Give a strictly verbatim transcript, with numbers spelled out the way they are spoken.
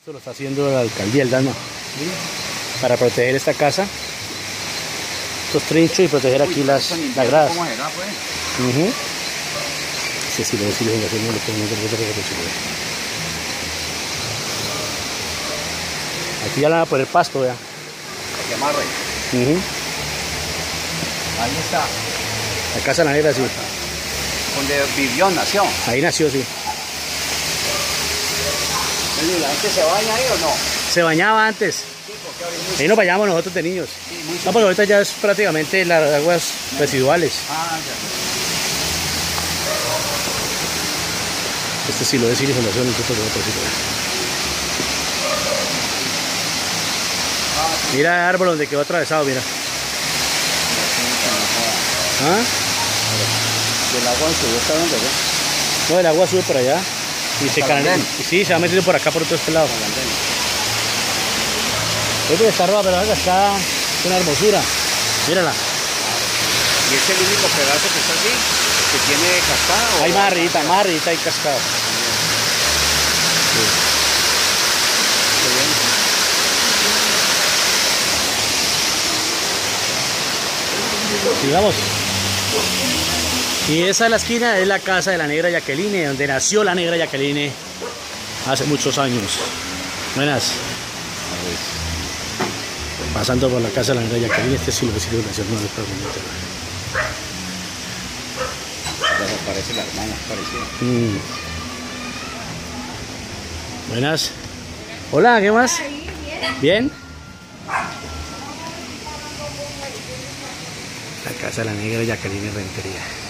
Esto lo está haciendo la alcaldía, el Dalma, para proteger esta casa, estos trinchos y proteger aquí las, las gradas. ¿Cómo será, pues? Uh-huh. Sí, sí, lo decimos en la señal, lo ponemos en el aquí ya le van a poner pasto, vea. Aquí amarre. Uh-huh. Ahí está. La casa de la negra, sí. Donde vivió, nació. Ahí nació, sí. ¿La gente se baña ahí o no? Se bañaba antes. Sí, porque ahora es muy... Ahí nos bañábamos nosotros de niños. Sí, muy... No, porque ahorita ya es prácticamente las aguas residuales. Ah, ya. Este sí lo es sin fundación, este es otro sí lo es. Mira el árbol donde quedó atravesado, mira. ¿Ah? ¿El agua subió hasta dónde? No, el agua sube por allá. Y se canaliza. Y sí, se va metiendo por acá, por todo este lado. Creo que está roja, pero la cascada es una hermosura. Mírala. ¿Y es el único pedazo que está así? ¿Que tiene cascada? Hay más arribita, más arribita hay cascada. Sí. Sigamos. Y esa de la esquina es la casa de la negra Jacqueline, donde nació la negra Jacqueline hace muchos años. Buenas. Pasando por la casa de la negra Jacqueline, este sí lo que sí lo nació, no le pregunto. Parece la hermana, parecida. Mm. Buenas. Hola, ¿qué más? ¿Bien? La casa de la negra Jacqueline Rentería.